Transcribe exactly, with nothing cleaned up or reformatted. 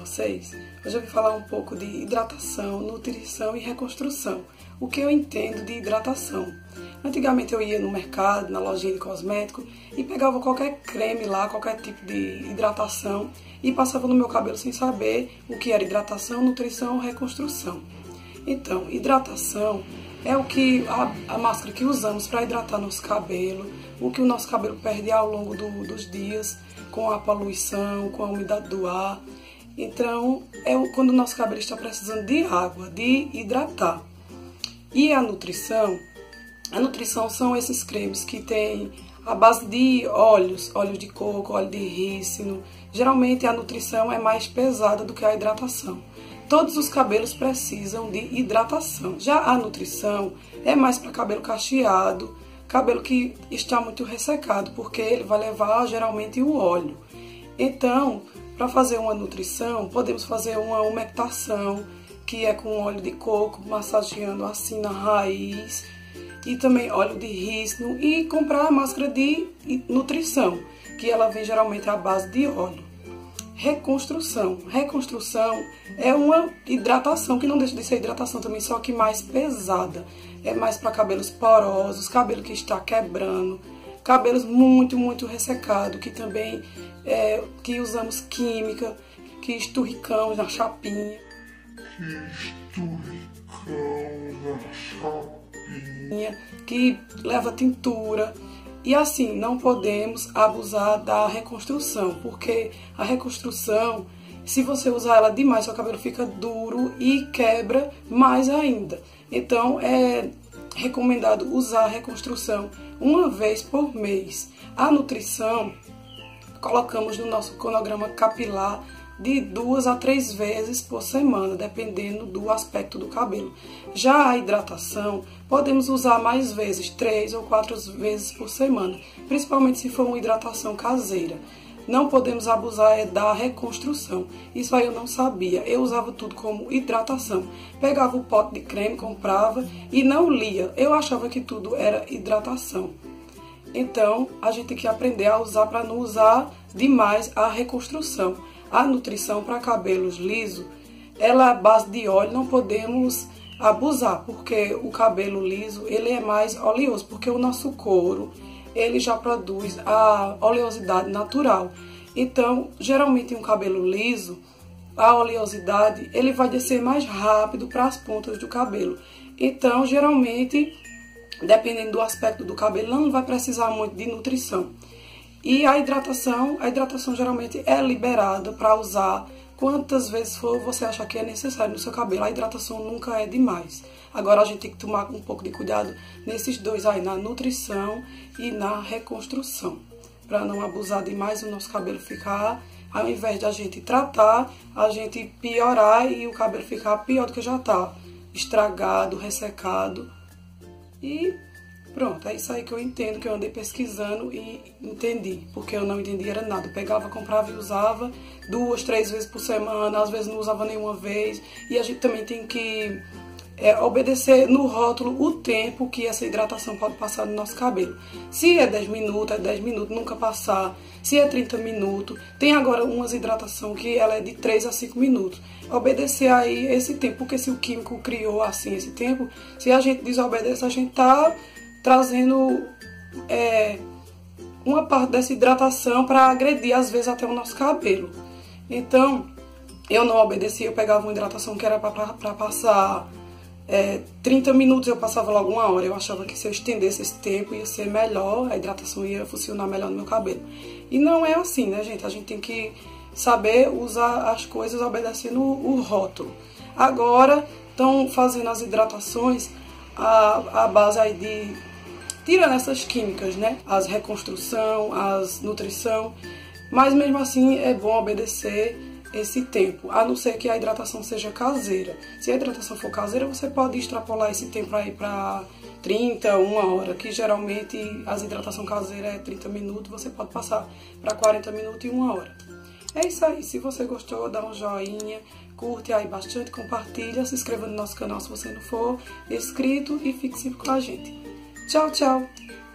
vocês? Hoje eu vim falar um pouco de hidratação, nutrição e reconstrução. O que eu entendo de hidratação? Antigamente eu ia no mercado, na lojinha de cosmético e pegava qualquer creme lá, qualquer tipo de hidratação e passava no meu cabelo sem saber o que era hidratação, nutrição ou reconstrução. Então, hidratação é o que a, a máscara que usamos para hidratar nosso cabelo, o que o nosso cabelo perde ao longo do, dos dias com a poluição, com a umidade do ar. Então, é quando o nosso cabelo está precisando de água, de hidratar. E a nutrição, a nutrição são esses cremes que tem a base de óleos, óleo de coco, óleo de rícino. Geralmente a nutrição é mais pesada do que a hidratação. Todos os cabelos precisam de hidratação. Já a nutrição é mais para cabelo cacheado, cabelo que está muito ressecado, porque ele vai levar geralmente o óleo. Então, para fazer uma nutrição, podemos fazer uma umectação, que é com óleo de coco, massageando assim na raiz, e também óleo de rícino, e comprar a máscara de nutrição, que ela vem geralmente à base de óleo. Reconstrução. Reconstrução é uma hidratação, que não deixa de ser hidratação também, só que mais pesada. É mais para cabelos porosos, cabelo que está quebrando, cabelos muito, muito ressecados, que também é, que usamos química, que esturricamos na chapinha. Que esturricamos na chapinha. Que leva tintura. E assim, não podemos abusar da reconstrução, porque a reconstrução, se você usar ela demais, seu cabelo fica duro e quebra mais ainda. Então, é recomendado usar a reconstrução uma vez por mês. A nutrição, colocamos no nosso cronograma capilar de duas a três vezes por semana, dependendo do aspecto do cabelo. Já a hidratação, podemos usar mais vezes, três ou quatro vezes por semana, principalmente se for uma hidratação caseira. Não podemos abusar da reconstrução. Isso aí eu não sabia. Eu usava tudo como hidratação. Pegava o pote de creme, comprava e não lia. Eu achava que tudo era hidratação. Então, a gente tem que aprender a usar para não usar demais a reconstrução. A nutrição para cabelos lisos, ela é base de óleo, não podemos abusar, porque o cabelo liso, ele é mais oleoso, porque o nosso couro, ele já produz a oleosidade natural. Então, geralmente em um cabelo liso, a oleosidade, ele vai descer mais rápido para as pontas do cabelo. Então, geralmente, dependendo do aspecto do cabelo, não vai precisar muito de nutrição. E a hidratação, a hidratação geralmente é liberada para usar quantas vezes for você achar que é necessário no seu cabelo. A hidratação nunca é demais. Agora a gente tem que tomar um pouco de cuidado nesses dois aí, na nutrição e na reconstrução, para não abusar demais e o nosso cabelo ficar, ao invés de a gente tratar, a gente piorar e o cabelo ficar pior do que já está, estragado, ressecado. E pronto, é isso aí que eu entendo, que eu andei pesquisando e entendi, porque eu não entendia era nada. Eu pegava, comprava e usava duas, três vezes por semana, às vezes não usava nenhuma vez. E a gente também tem que é, obedecer no rótulo o tempo que essa hidratação pode passar no nosso cabelo. Se é dez minutos, é dez minutos, nunca passar. Se é trinta minutos, tem agora umas hidratação que ela é de três a cinco minutos. Obedecer aí esse tempo, porque se o químico criou assim esse tempo, se a gente desobedece, a gente tá trazendo é, uma parte dessa hidratação para agredir, às vezes, até o nosso cabelo. Então, eu não obedeci, eu pegava uma hidratação que era para passar é, trinta minutos, eu passava logo uma hora. Eu achava que se eu estendesse esse tempo ia ser melhor, a hidratação ia funcionar melhor no meu cabelo. E não é assim, né, gente? A gente tem que saber usar as coisas obedecendo o rótulo. Agora, estão fazendo as hidratações a, a base aí de tirando essas químicas, né? As reconstrução, as nutrição, mas mesmo assim é bom obedecer esse tempo, a não ser que a hidratação seja caseira. Se a hidratação for caseira, você pode extrapolar esse tempo aí para trinta, uma hora, que geralmente as hidratação caseira é trinta minutos, você pode passar para quarenta minutos e uma hora. É isso aí, se você gostou, dá um joinha, curte aí bastante, compartilha, se inscreva no nosso canal se você não for inscrito e fique sempre com a gente. Tchau, tchau!